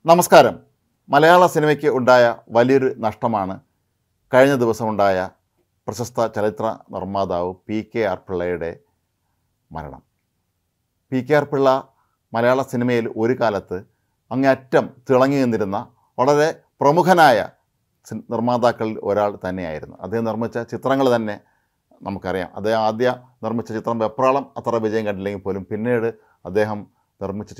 നമസ്കാരം. മലയാള സിനിമയ്ക്ക് ഉണ്ടായ വലിയൊരു നഷ്ടമാണ് കഴിഞ്ഞ ദിവസമുണ്ടായ പ്രശസ്ത ചലച്ചിത്ര നിർമ്മാതാവ് PKR പിള്ളയുടെ മരണം. PKR പിള്ള മലയാള സിനിമയിൽ ഒരു കാലത്ത് അങ്ങേയറ്റം തിളങ്ങി നിന്നിരുന്ന വളരെ പ്രമുഖനായ നിർമ്മാതാക്കളിൽ ഒരാൾ തന്നെയായിരുന്നു. അദ്ദേഹം നിർമ്മിച്ച ചിത്രങ്ങൾ തന്നെ നമുക്കറിയാം. അദ്ദേഹം ആദ്യം നിർമ്മിച്ച ചിത്രം വെപ്രാളം അത്ര വിജയം കണ്ടില്ലെങ്കിൽ പോലും പിന്നീട് അദ്ദേഹം നിർമ്മിച്ച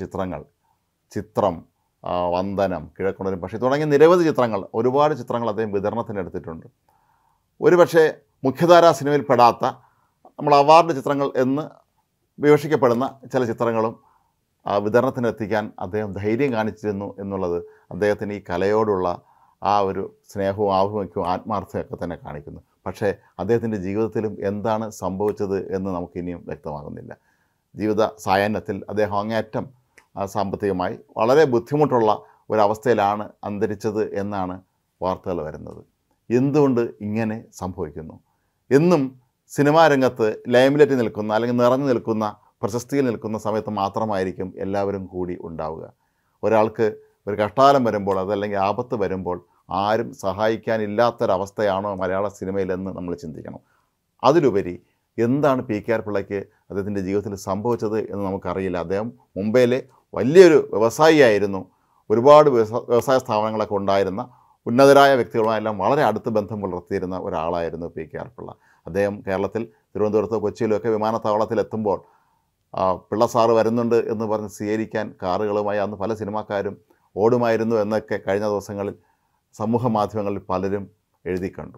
ചിത്രം വന്ദനം, കിഴക്കുണരും പക്ഷി തുടങ്ങിയ നിരവധി ചിത്രങ്ങൾ, ഒരുപാട് ചിത്രങ്ങൾ അദ്ദേഹം വിതരണത്തിനെടുത്തിട്ടുണ്ട്. ഒരുപക്ഷെ മുഖ്യധാരാ സിനിമയിൽ പെടാത്ത നമ്മൾ അവാർഡ് ചിത്രങ്ങൾ എന്ന് വിവക്ഷിക്കപ്പെടുന്ന ചില ചിത്രങ്ങളും വിതരണത്തിനെത്തിക്കാൻ അദ്ദേഹം ധൈര്യം കാണിച്ചിരുന്നു എന്നുള്ളത് അദ്ദേഹത്തിന് ഈ കലയോടുള്ള ആ ഒരു സ്നേഹവും ആഭിമുഖ്യവും ആത്മാർത്ഥതയൊക്കെ തന്നെ കാണിക്കുന്നു. പക്ഷേ അദ്ദേഹത്തിൻ്റെ ജീവിതത്തിലും എന്താണ് സംഭവിച്ചത് എന്ന് നമുക്കിനിയും വ്യക്തമാകുന്നില്ല. ജീവിത സായാഹ്നത്തിൽ അദ്ദേഹം അങ്ങേയറ്റം സാമ്പത്തികമായി വളരെ ബുദ്ധിമുട്ടുള്ള ഒരവസ്ഥയിലാണ് അന്തരിച്ചത് എന്നാണ് വാർത്തകൾ വരുന്നത്. എന്തുകൊണ്ട് ഇങ്ങനെ സംഭവിക്കുന്നു? എന്നും സിനിമാ രംഗത്ത് ലൈംലൈറ്റിൽ നിൽക്കുന്ന അല്ലെങ്കിൽ നിറഞ്ഞു നിൽക്കുന്ന പ്രശസ്തിയിൽ നിൽക്കുന്ന സമയത്ത് മാത്രമായിരിക്കും എല്ലാവരും കൂടി ഉണ്ടാവുക. ഒരാൾക്ക് ഒരു കഷ്ടകാലം വരുമ്പോൾ അതല്ലെങ്കിൽ ആപത്ത് വരുമ്പോൾ ആരും സഹായിക്കാനില്ലാത്തൊരവസ്ഥയാണോ മലയാള സിനിമയിലെന്ന് നമ്മൾ ചിന്തിക്കണം. അതിലുപരി എന്താണ് PKR പിള്ളയ്ക്ക് അദ്ദേഹത്തിൻ്റെ ജീവിതത്തിൽ സംഭവിച്ചത് എന്ന് നമുക്കറിയില്ല. അദ്ദേഹം മുംബൈയിലെ വലിയൊരു വ്യവസായിയായിരുന്നു. ഒരുപാട് വ്യവസായ സ്ഥാപനങ്ങളൊക്കെ ഉണ്ടായിരുന്ന ഉന്നതരായ വ്യക്തികളുമായെല്ലാം വളരെ അടുത്ത് ബന്ധം പുലർത്തിയിരുന്ന ഒരാളായിരുന്നു PKR പിള്ള. അദ്ദേഹം കേരളത്തിൽ തിരുവനന്തപുരത്തോ കൊച്ചിയിലോ ഒക്കെ വിമാനത്താവളത്തിലെത്തുമ്പോൾ പിള്ള സാറ് വരുന്നുണ്ട് എന്ന് പറഞ്ഞ് സ്വീകരിക്കാൻ കാറുകളുമായി അന്ന് പല സിനിമാക്കാരും ഓടുമായിരുന്നു എന്നൊക്കെ കഴിഞ്ഞ ദിവസങ്ങളിൽ സമൂഹ മാധ്യമങ്ങളിൽ പലരും എഴുതി കണ്ടു.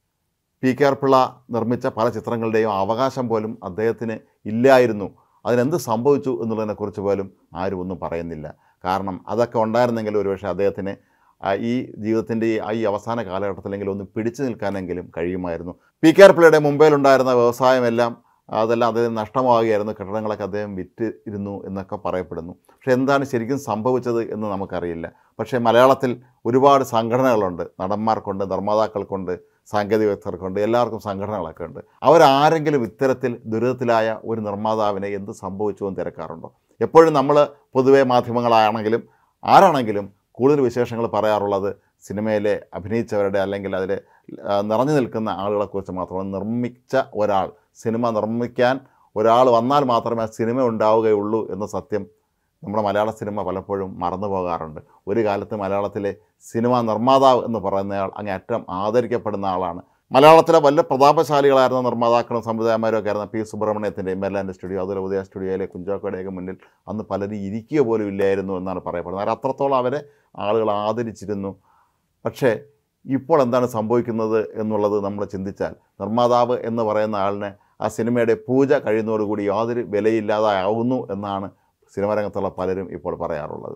PKR പിള്ള നിർമ്മിച്ച പല ചിത്രങ്ങളുടെയും അവകാശം പോലും അദ്ദേഹത്തിന് ഇല്ലായിരുന്നു. അതിനെന്ത് സംഭവിച്ചു എന്നുള്ളതിനെക്കുറിച്ച് പോലും ആരും ഒന്നും പറയുന്നില്ല. കാരണം അതൊക്കെ ഉണ്ടായിരുന്നെങ്കിൽ ഒരുപക്ഷെ അദ്ദേഹത്തിന് ഈ ജീവിതത്തിൻ്റെ ഈ അവസാന കാലഘട്ടത്തിലെങ്കിലും ഒന്ന് പിടിച്ചു നിൽക്കാനെങ്കിലും കഴിയുമായിരുന്നു. PKR പിള്ളയുടെ മുംബൈയിലുണ്ടായിരുന്ന വ്യവസായമെല്ലാം അതെല്ലാം അദ്ദേഹം നഷ്ടമാവുകയായിരുന്നു. കെട്ടിടങ്ങളൊക്കെ അദ്ദേഹം വിറ്റിരുന്നു എന്നൊക്കെ പറയപ്പെടുന്നു. പക്ഷേ എന്താണ് ശരിക്കും സംഭവിച്ചത് എന്ന് നമുക്കറിയില്ല. പക്ഷേ മലയാളത്തിൽ ഒരുപാട് സംഘടനകളുണ്ട്. നടന്മാർക്കുണ്ട്, നിർമ്മാതാക്കൾക്കുണ്ട്, സാങ്കേതിക വിദഗ്ധർക്കുണ്ട്, എല്ലാവർക്കും സംഘടനകളൊക്കെ ഉണ്ട്. അവരാരെങ്കിലും ഇത്തരത്തിൽ ദുരിതത്തിലായ ഒരു നിർമ്മാതാവിനെ എന്ത് സംഭവിച്ചു എന്ന് തിരക്കാറുണ്ടോ? എപ്പോഴും നമ്മൾ പൊതുവേ മാധ്യമങ്ങളാണെങ്കിലും ആരാണെങ്കിലും കൂടുതൽ വിശേഷങ്ങൾ പറയാറുള്ളത് സിനിമയിലെ അഭിനയിച്ചവരുടെ അല്ലെങ്കിൽ അതിൽ നിറഞ്ഞു നിൽക്കുന്ന ആളുകളെക്കുറിച്ച് മാത്രമാണ്. നിർമ്മിച്ച ഒരാൾ, സിനിമ നിർമ്മിക്കാൻ ഒരാൾ വന്നാൽ മാത്രമേ ആ സിനിമ ഉണ്ടാവുകയുള്ളൂ എന്ന സത്യം നമ്മുടെ മലയാള സിനിമ പലപ്പോഴും മറന്നു പോകാറുണ്ട്. ഒരു കാലത്ത് മലയാളത്തിലെ സിനിമാ നിർമ്മാതാവ് എന്ന് പറയുന്നയാൾ അങ്ങേയറ്റം ആദരിക്കപ്പെടുന്ന ആളാണ്. മലയാളത്തിലെ വല്ല പ്രതാപശാലികളായിരുന്ന നിർമ്മാതാക്കളും സംവിധായകന്മാരും ഒക്കെ ആയിരുന്ന P സുബ്രഹ്മണ്യത്തിൻ്റെ മെർലാൻഡ് സ്റ്റുഡിയോ, അതുപോലെ ഉദയ സ്റ്റുഡിയോയിലെ കുഞ്ചാക്കോയുടെയൊക്കെ മുന്നിൽ അന്ന് പലരും ഇരിക്കുക പോലും ഇല്ലായിരുന്നു എന്നാണ് പറയപ്പെടുന്നത്. അവർ അത്രത്തോളം അവരെ ആളുകൾ ആദരിച്ചിരുന്നു. പക്ഷേ ഇപ്പോൾ എന്താണ് സംഭവിക്കുന്നത് എന്നുള്ളത് നമ്മൾ ചിന്തിച്ചാൽ നിർമ്മാതാവ് എന്ന് പറയുന്ന ആളിന് ആ സിനിമയുടെ പൂജ കഴിയുന്നതോടുകൂടി യാതൊരു വിലയില്ലാതാവുന്നു എന്നാണ് സിനിമാ രംഗത്തുള്ള പലരും ഇപ്പോൾ പറയാറുള്ളത്.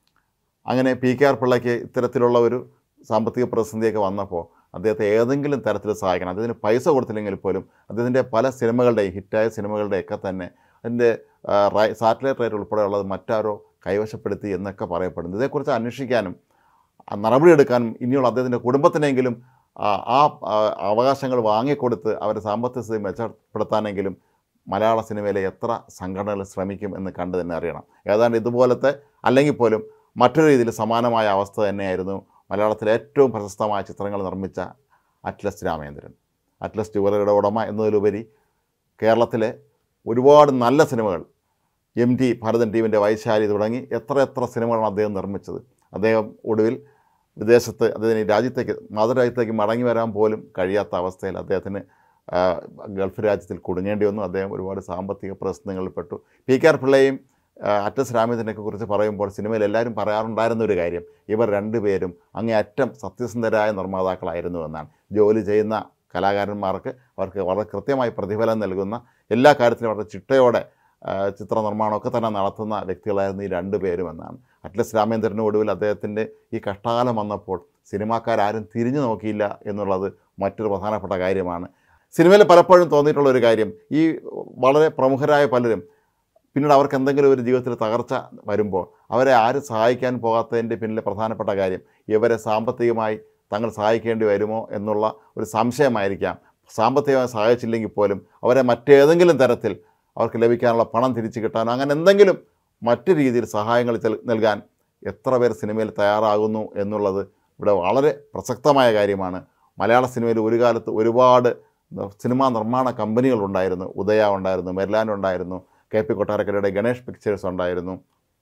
അങ്ങനെ PKR പിള്ളയ്ക്ക് ഇത്തരത്തിലുള്ള ഒരു സാമ്പത്തിക പ്രതിസന്ധിയൊക്കെ വന്നപ്പോൾ അദ്ദേഹത്തെ ഏതെങ്കിലും തരത്തിൽ സഹായിക്കണം. അദ്ദേഹത്തിന് പൈസ കൊടുത്തില്ലെങ്കിൽ പോലും അദ്ദേഹത്തിൻ്റെ പല സിനിമകളുടെയും ഹിറ്റായ സിനിമകളുടെയൊക്കെ തന്നെ അതിൻ്റെ സാറ്റലൈറ്റ് റൈറ്റ് ഉൾപ്പെടെയുള്ളത് മറ്റാരോ കൈവശപ്പെടുത്തി എന്നൊക്കെ പറയപ്പെടുന്നു. ഇതേക്കുറിച്ച് അന്വേഷിക്കാനും നടപടിയെടുക്കാനും ഇനിയുള്ള അദ്ദേഹത്തിൻ്റെ കുടുംബത്തിനെങ്കിലും ആ അവകാശങ്ങൾ വാങ്ങിക്കൊടുത്ത് അവരുടെ സാമ്പത്തിക സ്ഥിതി മെച്ചപ്പെടുത്താനെങ്കിലും മലയാള സിനിമയിലെ എത്ര സംഘടനകൾ ശ്രമിക്കും എന്ന് കണ്ടു തന്നെ അറിയണം. ഏതാണ്ട് ഇതുപോലത്തെ അല്ലെങ്കിൽ പോലും മറ്റൊരു രീതിയിൽ സമാനമായ അവസ്ഥ തന്നെയായിരുന്നു മലയാളത്തിലെ ഏറ്റവും പ്രശസ്തമായ ചിത്രങ്ങൾ നിർമ്മിച്ച അറ്റ്ലസ് രാമേന്ദ്രൻ. അറ്റ്ലസ് ജുവലറിയുടെ ഉടമ എന്നതിലുപരി കേരളത്തിലെ ഒരുപാട് നല്ല സിനിമകൾ, MT ഭരതൻ ടീമിൻ്റെ വൈശാലി തുടങ്ങി എത്ര സിനിമകളാണ് അദ്ദേഹം നിർമ്മിച്ചത്. അദ്ദേഹം ഒടുവിൽ വിദേശത്ത് അദ്ദേഹത്തിന് മാതൃരാജ്യത്തേക്ക് മടങ്ങി വരാൻ പോലും കഴിയാത്ത അവസ്ഥയിൽ അദ്ദേഹത്തിന് ഗൾഫ് രാജ്യത്തിൽ കുടുങ്ങേണ്ടി വന്നു. അദ്ദേഹം ഒരുപാട് സാമ്പത്തിക പ്രശ്നങ്ങളിൽപ്പെട്ടു. PKR പിള്ളയും അറ്റ്ലസ് രാമേന്ദ്രനെയൊക്കെ കുറിച്ച് പറയുമ്പോൾ സിനിമയിൽ എല്ലാവരും പറയാറുണ്ടായിരുന്ന ഒരു കാര്യം, ഇവർ രണ്ടുപേരും അങ്ങേയറ്റം സത്യസന്ധരായ നിർമ്മാതാക്കളായിരുന്നു എന്നാണ്. ജോലി ചെയ്യുന്ന കലാകാരന്മാർക്ക് അവർക്ക് വളരെ കൃത്യമായി പ്രതിഫലം നൽകുന്ന, എല്ലാ കാര്യത്തിലും വളരെ ചിട്ടയോടെ ചിത്ര നിർമ്മാണമൊക്കെ തന്നെ നടത്തുന്ന വ്യക്തികളായിരുന്നു ഈ രണ്ടുപേരും എന്നാണ്. അറ്റ്ലസ് രാമേന്ദ്രന് ഒടുവിൽ അദ്ദേഹത്തിൻ്റെ ഈ കഷ്ടകാലം വന്നപ്പോൾ സിനിമാക്കാരും തിരിഞ്ഞു നോക്കിയില്ല എന്നുള്ളത് മറ്റൊരു പ്രധാനപ്പെട്ട കാര്യമാണ്. സിനിമയിൽ പലപ്പോഴും തോന്നിയിട്ടുള്ളൊരു കാര്യം, ഈ വളരെ പ്രമുഖരായ പലരും പിന്നീട് അവർക്ക് എന്തെങ്കിലും ഒരു ജീവിതത്തിൽ തകർച്ച വരുമ്പോൾ അവരെ ആരും സഹായിക്കാൻ പോകാത്തതിൻ്റെ പിന്നിലെ പ്രധാനപ്പെട്ട കാര്യം ഇവരെ സാമ്പത്തികമായി തങ്ങൾ സഹായിക്കേണ്ടി വരുമോ എന്നുള്ള ഒരു സംശയമായിരിക്കാം. സാമ്പത്തികമായി സഹായിച്ചില്ലെങ്കിൽ പോലും അവരെ മറ്റേതെങ്കിലും തരത്തിൽ അവർക്ക് ലഭിക്കാനുള്ള പണം തിരിച്ചു കിട്ടാനോ അങ്ങനെ എന്തെങ്കിലും മറ്റു രീതിയിൽ സഹായങ്ങൾ നൽകാൻ എത്ര പേർ സിനിമയിൽ തയ്യാറാകുന്നു എന്നുള്ളത് ഇവിടെ വളരെ പ്രസക്തമായ കാര്യമാണ്. മലയാള സിനിമയിൽ ഒരു കാലത്ത് ഒരുപാട് സിനിമാ നിർമ്മാണ കമ്പനികളുണ്ടായിരുന്നു. ഉദയ ഉണ്ടായിരുന്നു, മെർലാൻഡ് ഉണ്ടായിരുന്നു, KP കൊട്ടാരക്കരയുടെ ഗണേഷ് പിക്ചേഴ്സ് ഉണ്ടായിരുന്നു,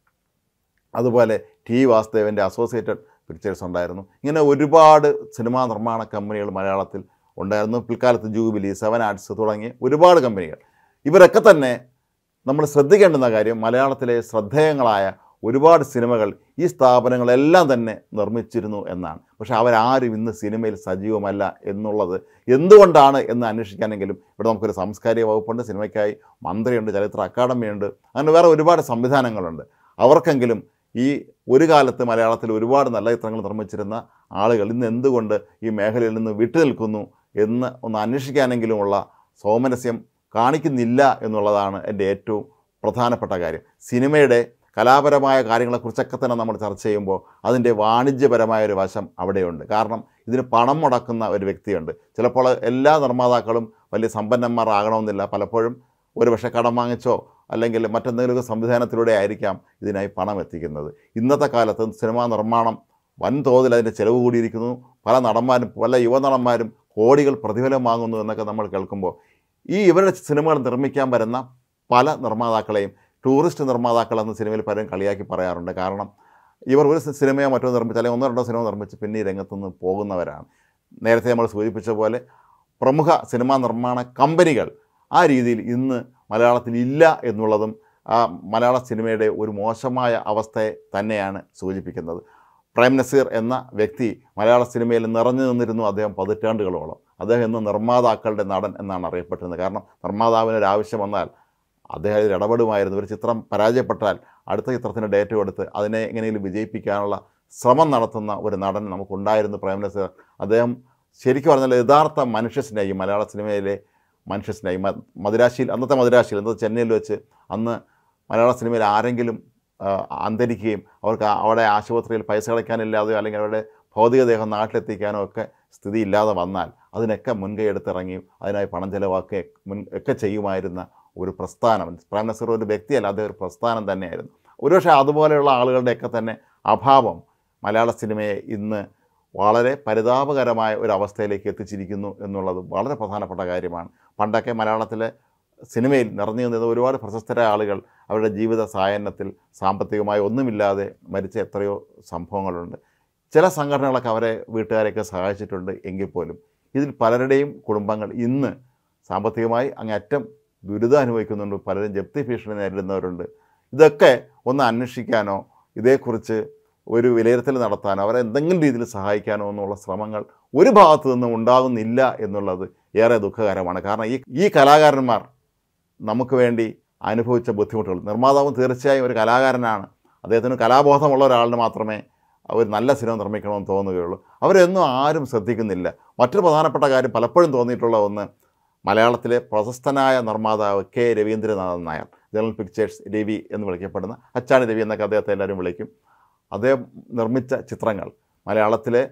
അതുപോലെ ടി വാസുദേവൻ്റെ അസോസിയേറ്റഡ് പിക്ചേഴ്സ് ഉണ്ടായിരുന്നു. ഇങ്ങനെ ഒരുപാട് സിനിമാ നിർമ്മാണ കമ്പനികൾ മലയാളത്തിൽ ഉണ്ടായിരുന്നു. പിൽക്കാലത്ത് ജൂബിലി, 7 ആർട്സ് തുടങ്ങിയ ഒരുപാട് കമ്പനികൾ. ഇവരൊക്കെ തന്നെ നമ്മൾ ശ്രദ്ധിക്കേണ്ടുന്ന കാര്യം, മലയാളത്തിലെ ശ്രദ്ധേയങ്ങളായ ഒരുപാട് സിനിമകൾ ഈ സ്ഥാപനങ്ങളെല്ലാം തന്നെ നിർമ്മിച്ചിരുന്നു എന്നാണ്. പക്ഷേ അവരാരും ഇന്ന് സിനിമയിൽ സജീവമല്ല എന്നുള്ളത് എന്തുകൊണ്ടാണ് എന്ന് അന്വേഷിക്കാനെങ്കിലും ഇവിടെ നമുക്കൊരു സാംസ്കാരിക വകുപ്പുണ്ട്, സിനിമയ്ക്കായി മന്ത്രിയുണ്ട്, ചലച്ചിത്ര അക്കാദമിയുണ്ട്, അങ്ങനെ വേറെ ഒരുപാട് സംവിധാനങ്ങളുണ്ട്. അവർക്കെങ്കിലും ഈ ഒരു കാലത്ത് മലയാളത്തിൽ ഒരുപാട് നല്ല ചിത്രങ്ങൾ നിർമ്മിച്ചിരുന്ന ആളുകൾ ഇന്ന് എന്തുകൊണ്ട് ഈ മേഖലയിൽ നിന്ന് വിട്ടുനിൽക്കുന്നു എന്ന് ഒന്ന് അന്വേഷിക്കാനെങ്കിലുമുള്ള സൗമനസ്യം കാണിക്കുന്നില്ല എന്നുള്ളതാണ് എൻ്റെ ഏറ്റവും പ്രധാനപ്പെട്ട കാര്യം. സിനിമയുടെ കലാപരമായ കാര്യങ്ങളെക്കുറിച്ചൊക്കെ തന്നെ നമ്മൾ ചർച്ച ചെയ്യുമ്പോൾ അതിൻ്റെ വാണിജ്യപരമായ ഒരു വശം അവിടെയുണ്ട്. കാരണം ഇതിന് പണം മുടക്കുന്ന ഒരു വ്യക്തിയുണ്ട്. ചിലപ്പോൾ എല്ലാ നിർമ്മാതാക്കളും വലിയ സമ്പന്നന്മാരാകണമെന്നില്ല. പലപ്പോഴും ഒരുപക്ഷെ കടം വാങ്ങിച്ചോ അല്ലെങ്കിൽ മറ്റെന്തെങ്കിലുമൊക്കെ സംവിധാനത്തിലൂടെ ആയിരിക്കാം ഇതിനായി പണം എത്തിക്കുന്നത്. ഇന്നത്തെ കാലത്ത് സിനിമാ നിർമ്മാണം വൻതോതിൽ അതിൻ്റെ ചിലവ് കൂടിയിരിക്കുന്നു. പല നടന്മാരും പല യുവനടന്മാരും കോടികൾ പ്രതിഫലം വാങ്ങുന്നു എന്നൊക്കെ നമ്മൾ കേൾക്കുമ്പോൾ ഇവരുടെ സിനിമകൾ നിർമ്മിക്കാൻ വരുന്ന പല നിർമ്മാതാക്കളെയും ടൂറിസ്റ്റ് നിർമ്മാതാക്കളെന്ന് സിനിമയിൽ പലരും കളിയാക്കി പറയാറുണ്ട്. കാരണം ഇവർ ഒരു സിനിമയോ മറ്റോ നിർമ്മിച്ച് അല്ലെങ്കിൽ 1-2 സിനിമ നിർമ്മിച്ച് പിന്നെ ഈ രംഗത്തുനിന്ന് പോകുന്നവരാണ്. നേരത്തെ നമ്മൾ സൂചിപ്പിച്ച പോലെ പ്രമുഖ സിനിമാ നിർമ്മാണ കമ്പനികൾ ആ രീതിയിൽ ഇന്ന് മലയാളത്തിൽ ഇല്ല എന്നുള്ളതും മലയാള സിനിമയുടെ ഒരു മോശമായ അവസ്ഥയെ തന്നെയാണ് സൂചിപ്പിക്കുന്നത്. പ്രേം നസീർ എന്ന വ്യക്തി മലയാള സിനിമയിൽ നിറഞ്ഞു നിന്നിരുന്നു അദ്ദേഹം പതിറ്റാണ്ടുകളോളം. അദ്ദേഹം ഇന്ന് നിർമ്മാതാക്കളുടെ നടൻ എന്നാണ് അറിയപ്പെട്ടിരുന്നത്. കാരണം നിർമ്മാതാവിനൊരാവശ്യം വന്നാൽ അദ്ദേഹം അതിൽ ഇടപെടുമായിരുന്നു. ഒരു ചിത്രം പരാജയപ്പെട്ടാൽ അടുത്ത ചിത്രത്തിന് ഡേറ്റ് കൊടുത്ത് അതിനെ എങ്ങനെയെങ്കിലും വിജയിപ്പിക്കാനുള്ള ശ്രമം നടത്തുന്ന ഒരു നടൻ നമുക്കുണ്ടായിരുന്നു പ്രേം നസീർ. അദ്ദേഹം ശരിക്കും പറഞ്ഞാൽ യഥാർത്ഥ മനുഷ്യസ്നേഹി, മലയാള സിനിമയിലെ മനുഷ്യസ്നേഹി. മദിരാശിയിൽ, അന്നത്തെ മദിരാശിയിൽ, അന്നത്തെ ചെന്നൈയിൽ വെച്ച് അന്ന് മലയാള സിനിമയിൽ ആരെങ്കിലും അന്തരിക്കുകയും അവർക്ക് അവിടെ ആശുപത്രിയിൽ പൈസ കളയ്ക്കാനില്ലാതെയോ അല്ലെങ്കിൽ അവരുടെ ഭൗതികദേഹം നാട്ടിലെത്തിക്കാനോ ഒക്കെ സ്ഥിതി ഇല്ലാതെ വന്നാൽ അതിനൊക്കെ മുൻകൈ എടുത്തിറങ്ങിയും അതിനായി പണം ചെലവാക്കുകയും ഒക്കെ ചെയ്യുമായിരുന്ന ഒരു പ്രസ്ഥാനം. പ്രേം നസീർ ഒരു വ്യക്തിയല്ല, അത് ഒരു പ്രസ്ഥാനം തന്നെയായിരുന്നു. ഒരുപക്ഷെ അതുപോലെയുള്ള ആളുകളുടെയൊക്കെ തന്നെ അഭാവം മലയാള സിനിമയെ ഇന്ന് വളരെ പരിതാപകരമായ ഒരു അവസ്ഥയിലേക്ക് എത്തിച്ചിരിക്കുന്നു എന്നുള്ളത് വളരെ പ്രധാനപ്പെട്ട കാര്യമാണ്. പണ്ടൊക്കെ മലയാളത്തിലെ സിനിമയിൽ നിറഞ്ഞു നിന്നത് ഒരുപാട് പ്രശസ്തരായ ആളുകൾ അവരുടെ ജീവിത സായാഹ്നത്തിൽ സാമ്പത്തികമായി ഒന്നുമില്ലാതെ മരിച്ച എത്രയോ സംഭവങ്ങളുണ്ട്. ചില സംഘടനകളൊക്കെ അവരെ വീട്ടുകാരെയൊക്കെ സഹായിച്ചിട്ടുണ്ട്. എങ്കിൽ പോലും ഇതിൽ പലരുടെയും കുടുംബങ്ങൾ ഇന്ന് സാമ്പത്തികമായി അങ്ങേയറ്റം ദുരിതം അനുഭവിക്കുന്നുണ്ട്. പലരും ജപ്തി ഭീഷണി നേരിടുന്നവരുണ്ട്. ഇതൊക്കെ ഒന്ന് അന്വേഷിക്കാനോ ഇതേക്കുറിച്ച് ഒരു വിലയിരുത്തൽ നടത്താനോ അവരെ എന്തെങ്കിലും രീതിയിൽ സഹായിക്കാനോ എന്നുള്ള ശ്രമങ്ങൾ ഒരു ഭാഗത്തു നിന്നും ഉണ്ടാകുന്നില്ല എന്നുള്ളത് ഏറെ ദുഃഖകരമാണ്. കാരണം ഈ കലാകാരന്മാർ നമുക്ക് വേണ്ടി അനുഭവിച്ച ബുദ്ധിമുട്ടുകൾ, നിർമ്മാതാവും തീർച്ചയായും ഒരു കലാകാരനാണ്, അദ്ദേഹത്തിന് കലാബോധമുള്ള ഒരാളിന് മാത്രമേ ഒരു നല്ല സിനിമ നിർമ്മിക്കണമെന്ന് തോന്നുകയുള്ളൂ. അവരെന്നും ആരും ശ്രദ്ധിക്കുന്നില്ല. മറ്റൊരു പ്രധാനപ്പെട്ട കാര്യം പലപ്പോഴും തോന്നിയിട്ടുള്ള ഒന്ന്, മലയാളത്തിലെ പ്രശസ്തനായ നിർമ്മാതാവ് K. Raveendranathan Nair, general pictures Ravi എന്ന് വിളിക്കപ്പെടുന്ന, അച്ചാണി രവി എന്നൊക്കെ അദ്ദേഹത്തെ എല്ലാവരും വിളിക്കും. അദ്ദേഹം നിർമ്മിച്ച ചിത്രങ്ങൾ മലയാളത്തിലെ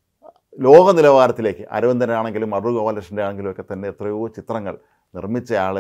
ലോക നിലവാരത്തിലേക്ക്, അരവിന്ദനാണെങ്കിലും അടൂർ ഗോപാലകൃഷ്ണൻ്റെ ആണെങ്കിലും ഒക്കെ തന്നെ എത്രയോ ചിത്രങ്ങൾ നിർമ്മിച്ചയാൾ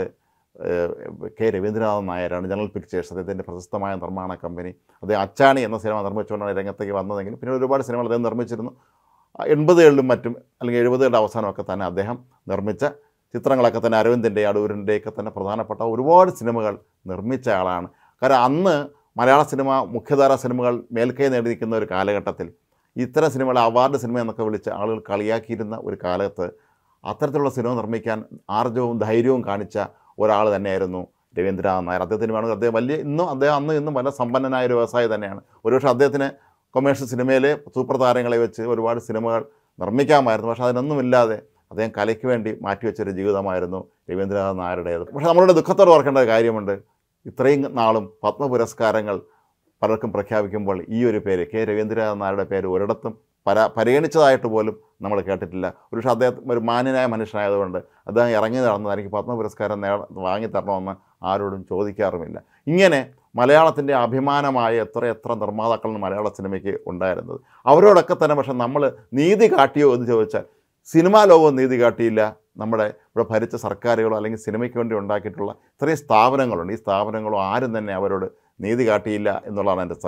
K. രവീന്ദ്രനാഥൻ നായരാണ്. ജനറൽ പിക്ചേഴ്സ് അദ്ദേഹത്തിൻ്റെ പ്രശസ്തമായ നിർമ്മാണ കമ്പനി. അദ്ദേഹം അച്ചാണി എന്ന സിനിമ നിർമ്മിച്ചുകൊണ്ടാണ് രംഗത്തേക്ക് വന്നതെങ്കിലും പിന്നെ ഒരുപാട് സിനിമകൾ അദ്ദേഹം നിർമ്മിച്ചിരുന്നു. 80കളിലും മറ്റും അല്ലെങ്കിൽ 70കളുടെ അവസാനമൊക്കെ തന്നെ അദ്ദേഹം നിർമ്മിച്ച ചിത്രങ്ങളൊക്കെ തന്നെ അരവിന്ദൻ്റെ അടൂരിൻ്റെയൊക്കെ തന്നെ പ്രധാനപ്പെട്ട ഒരുപാട് സിനിമകൾ നിർമ്മിച്ച ആളാണ്. കാരണം അന്ന് മലയാള സിനിമ മുഖ്യധാര സിനിമകൾ മേൽക്കൈ നേടിയിരിക്കുന്ന ഒരു കാലഘട്ടത്തിൽ ഇത്തരം സിനിമകളെ അവാർഡ് സിനിമ എന്നൊക്കെ വിളിച്ച് ആളുകൾ കളിയാക്കിയിരുന്ന ഒരു കാലത്ത് അത്തരത്തിലുള്ള സിനിമ നിർമ്മിക്കാൻ ആർജവും ധൈര്യവും കാണിച്ച ഒരാൾ തന്നെയായിരുന്നു രവീന്ദ്രനാഥൻ നായർ. അദ്ദേഹത്തിന് വേണമെങ്കിൽ അദ്ദേഹം അന്ന് ഇന്നും വളരെ സമ്പന്നനായ ഒരു വ്യവസായി തന്നെയാണ്. ഒരുപക്ഷെ അദ്ദേഹത്തിന് കൊമേഴ്ഷ്യൽ സിനിമയിലെ സൂപ്പർ താരങ്ങളെ വെച്ച് ഒരുപാട് സിനിമകൾ നിർമ്മിക്കാമായിരുന്നു. പക്ഷേ അതിനൊന്നുമില്ലാതെ അദ്ദേഹം കലയ്ക്ക് വേണ്ടി മാറ്റിവെച്ചൊരു ജീവിതമായിരുന്നു രവീന്ദ്രനാഥൻ നായരുടേത്. പക്ഷേ നമ്മളുടെ ദുഃഖത്തോടെ ഓർക്കേണ്ട ഒരു കാര്യമുണ്ട്, ഇത്രയും നാളും പത്മ പുരസ്കാരങ്ങൾ പലർക്കും പ്രഖ്യാപിക്കുമ്പോൾ ഈ ഒരു പേര് K. രവീന്ദ്രനാഥൻ നായരുടെ പേര് ഒരിടത്തും പരിഗണിച്ചതായിട്ട് പോലും നമ്മൾ കേട്ടിട്ടില്ല. ഒരുപക്ഷെ അദ്ദേഹം ഒരു മാന്യനായ മനുഷ്യനായതുകൊണ്ട് അദ്ദേഹം ഇറങ്ങി നടന്നത് എനിക്ക് പത്മ പുരസ്കാരം വാങ്ങിത്തരണമെന്ന് ആരോടും ചോദിക്കാറുമില്ല. ഇങ്ങനെ മലയാളത്തിൻ്റെ അഭിമാനമായ എത്ര നിർമ്മാതാക്കളാണ് മലയാള സിനിമയ്ക്ക് ഉണ്ടായിരുന്നത്. അവരോടൊക്കെ തന്നെ പക്ഷെ നമ്മൾ നീതി കാട്ടിയോ എന്ന് ചോദിച്ചാൽ സിനിമാ ലോകവും നീതി കാട്ടിയില്ല. നമ്മുടെ ഇവിടെ ഭരിച്ച സർക്കാരുകളോ അല്ലെങ്കിൽ സിനിമയ്ക്ക് വേണ്ടി ഉണ്ടാക്കിയിട്ടുള്ള ഇത്രയും സ്ഥാപനങ്ങളുണ്ട്, ഈ സ്ഥാപനങ്ങളോ ആരും തന്നെ അവരോട് നീതി കാട്ടിയില്ല എന്നുള്ളതാണ് എൻ്റെ സത്യം.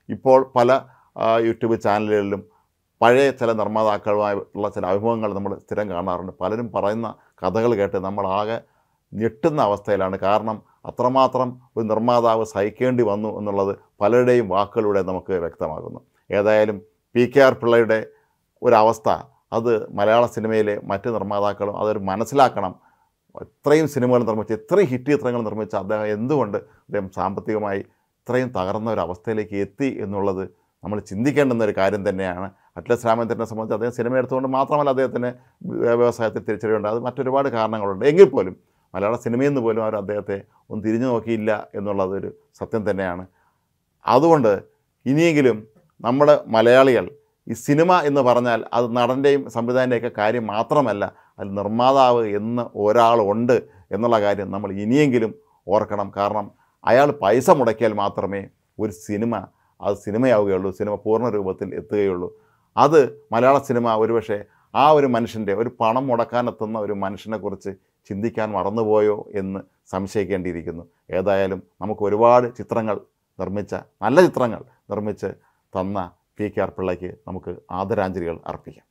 ഇപ്പോൾ പല യൂട്യൂബ് ചാനലുകളിലും പഴയ ചില നിർമ്മാതാക്കളുമായുള്ള ചില അഭിമുഖങ്ങൾ നമ്മൾ സ്ഥിരം കാണാറുണ്ട്. പലരും പറയുന്ന കഥകൾ കേട്ട് നമ്മളാകെ ഞെട്ടുന്ന അവസ്ഥയിലാണ്. കാരണം അത്രമാത്രം ഒരു നിർമ്മാതാവ് സഹിക്കേണ്ടി വന്നു എന്നുള്ളത് പലരുടെയും വാക്കുകളിലൂടെ നമുക്ക് വ്യക്തമാകുന്നു. ഏതായാലും PKR പിള്ളയുടെ ഒരവസ്ഥ അത് മലയാള സിനിമയിലെ മറ്റ് നിർമ്മാതാക്കളും അതൊരു മനസ്സിലാക്കണം. ഇത്രയും സിനിമകൾ നിർമ്മിച്ച് ഇത്രയും ഹിറ്റ് ചിത്രങ്ങൾ നിർമ്മിച്ച അദ്ദേഹം എന്തുകൊണ്ട് അദ്ദേഹം സാമ്പത്തികമായി ഇത്രയും തകർന്ന ഒരു അവസ്ഥയിലേക്ക് എത്തി എന്നുള്ളത് നമ്മൾ ചിന്തിക്കേണ്ടുന്ന ഒരു കാര്യം തന്നെയാണ്. അറ്റ്ലസ് രാമചന്ദ്രനെ സംബന്ധിച്ച് അദ്ദേഹം സിനിമ എടുത്തുകൊണ്ട് മാത്രമല്ല അദ്ദേഹത്തിന് വ്യവസായത്തിൽ തിരിച്ചറിയുണ്ട്. അത് മറ്റൊരുപാട് കാരണങ്ങളുണ്ട്. എങ്കിൽ പോലും മലയാള സിനിമയിൽ നിന്ന് പോലും അവർ അദ്ദേഹത്തെ ഒന്ന് തിരിഞ്ഞു നോക്കിയില്ല എന്നുള്ളതൊരു സത്യം തന്നെയാണ്. അതുകൊണ്ട് ഇനിയെങ്കിലും നമ്മുടെ മലയാളികൾ ഈ സിനിമ എന്ന് പറഞ്ഞാൽ അത് നടൻ്റെയും സംവിധായകൻ്റെയൊക്കെ കാര്യം മാത്രമല്ല, അതിൽ നിർമ്മാതാവ് എന്ന് ഒരാളുണ്ട് എന്നുള്ള കാര്യം നമ്മൾ ഇനിയെങ്കിലും ഓർക്കണം. കാരണം അയാൾ പൈസ മുടക്കിയാൽ മാത്രമേ ഒരു സിനിമ അത് സിനിമയാവുകയുള്ളൂ, സിനിമ പൂർണ്ണ രൂപത്തിൽ എത്തുകയുള്ളൂ. അത് മലയാള സിനിമ ഒരുപക്ഷെ ആ ഒരു മനുഷ്യൻ്റെ ഒരു പണം മുടക്കാനെത്തുന്ന ഒരു മനുഷ്യനെക്കുറിച്ച് ചിന്തിക്കാൻ മറന്നുപോയോ എന്ന് സംശയിക്കേണ്ടിയിരിക്കുന്നു. ഏതായാലും നമുക്ക് ഒരുപാട് ചിത്രങ്ങൾ നിർമ്മിച്ച നല്ല ചിത്രങ്ങൾ നിർമ്മിച്ച് തന്ന PKR പിള്ളയ്ക്ക് നമുക്ക് ആദരാഞ്ജലികൾ അർപ്പിക്കാം.